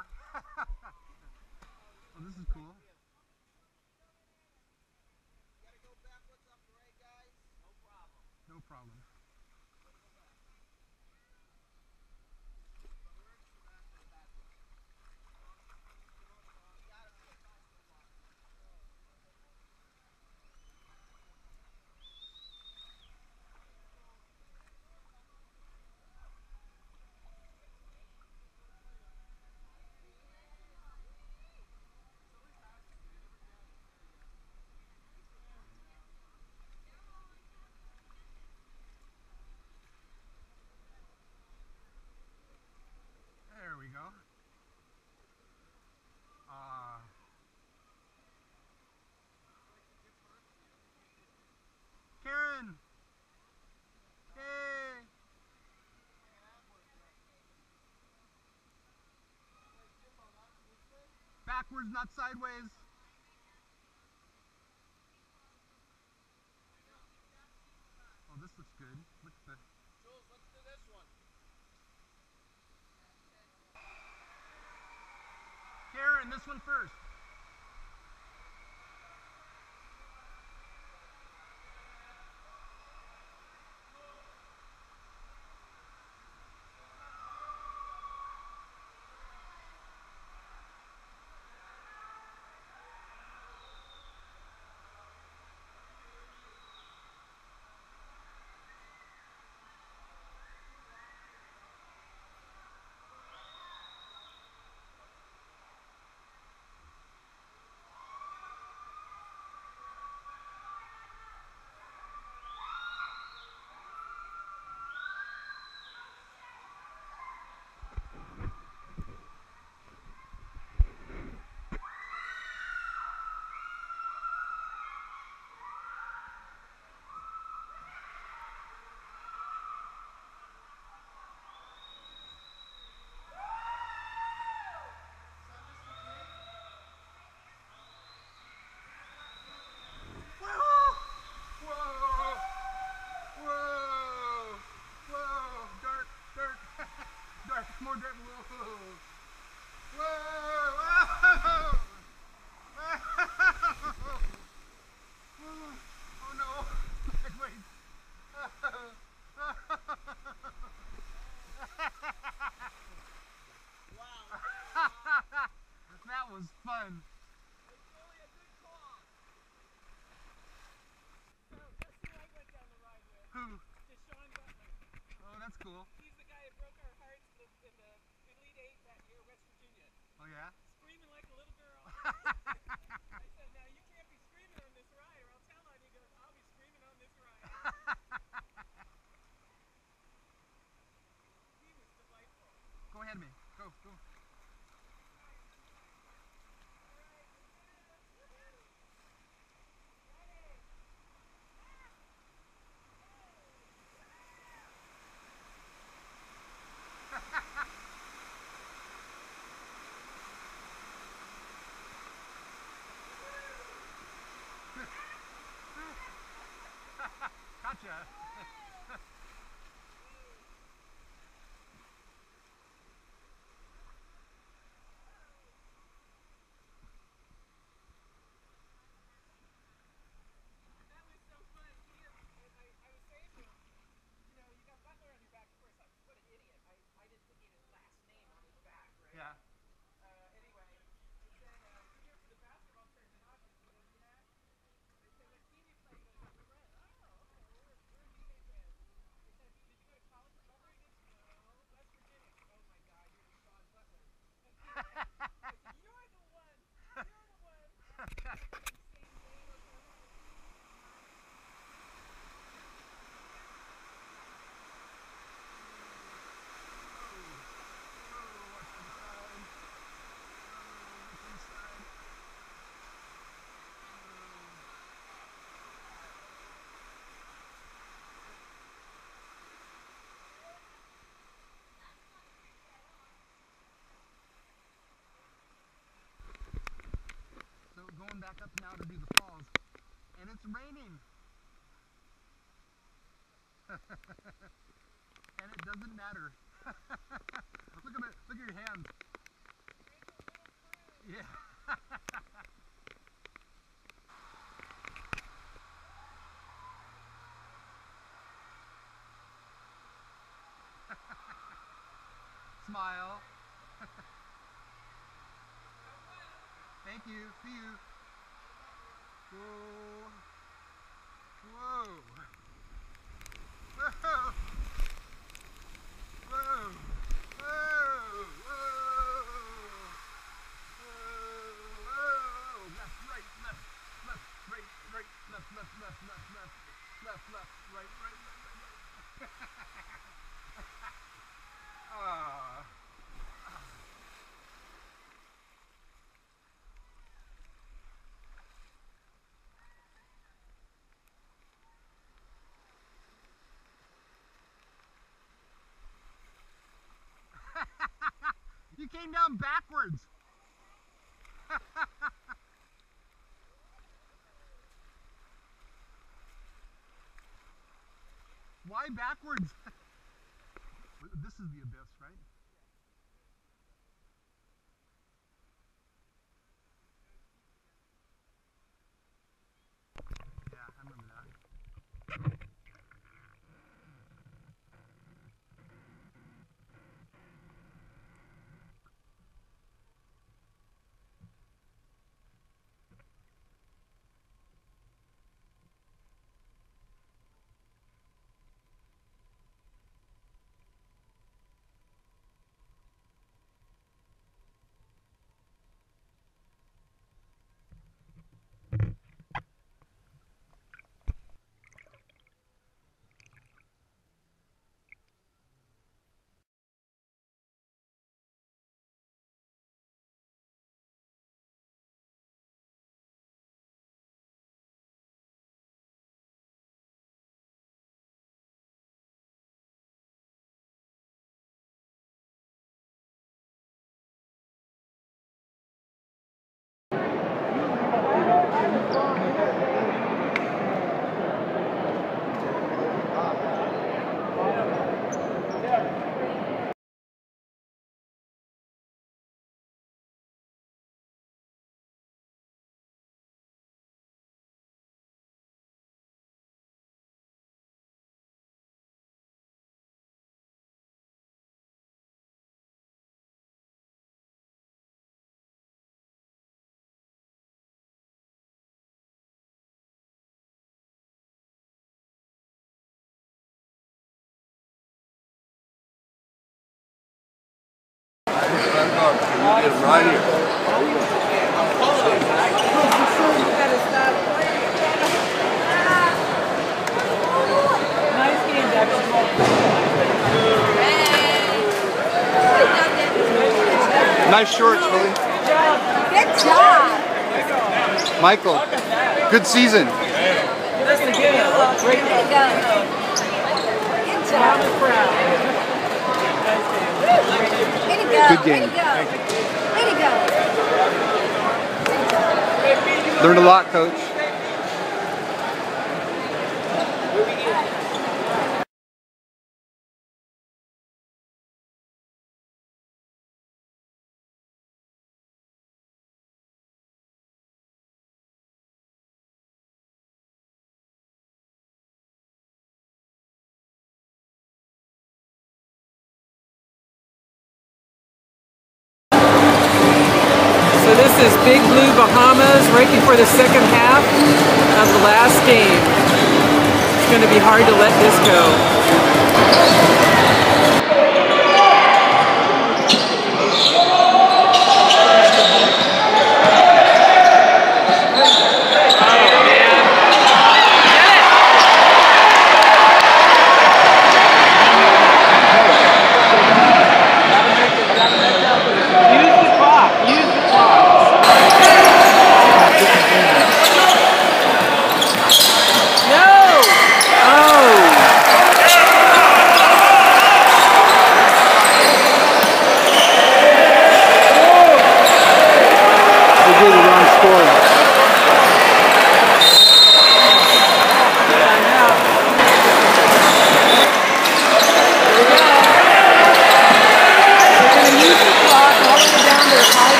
whatever. Oh, this is cool. No problem. There we go. Karen! Hey! Backwards, not sideways. Oh, this looks good. Look at the... Jules, let's do this one. Karen, this one first. More dirt. Whoa. Whoa. Oh no. Wait. That was fun. It's really a good call. So, guess who I went down the ride with? Who? Deshaun Butler. Oh, that's cool. He's the guy who broke our hearts in the Elite Eight that year, West Virginia. Oh, yeah? Screaming like a little girl. I said, now you can't be screaming on this ride or I'll tell on you. He goes, I'll be screaming on this ride. He was delightful. Go ahead of me. Go, go. Gotcha. That was so fun. I was saying to him, you know, you got Butler on your back. Of course, what an idiot. I didn't think he had his last name on his back, right? Yeah. Anyway, he said, you're here for the basketball tournament, obviously. He goes, yeah. They said, what team you play? He goes, I'm a Red. Oh, okay. Well, we're UK Reds. They said, did you go to college at Butler? He goes, no. West Virginia. Oh, my God. You're Deshaun Butler. I said, you're the one. You're the one. Same vein or whatever. So going back up now to do the falls, and it's raining. And it doesn't matter. Look at it. Look at your hands. Yeah. Smile. Thank you. See you. Whoa. Whoa. Whoa. Whoa. Whoa. Whoa. Left, right, left, left, right, right, left, left, left, left, left, left, left, right, right, right, right. Ah. You came down backwards. Why backwards? This is the abyss, right? Yeah, I remember that. Right here. Nice game, Devin. Nice shorts, Willie. Good job. Michael, good season. That's the game. Great Way to go. Good job. Way to go. Good game. Way to go. Way to go. Learned a lot, Coach. So this is Big Blue Bahamas right before the second half of the last game. It's going to be hard to let this go.